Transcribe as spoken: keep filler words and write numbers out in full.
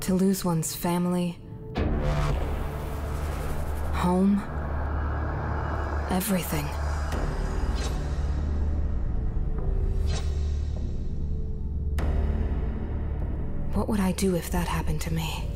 To lose one's family, home, everything. What would I do if that happened to me?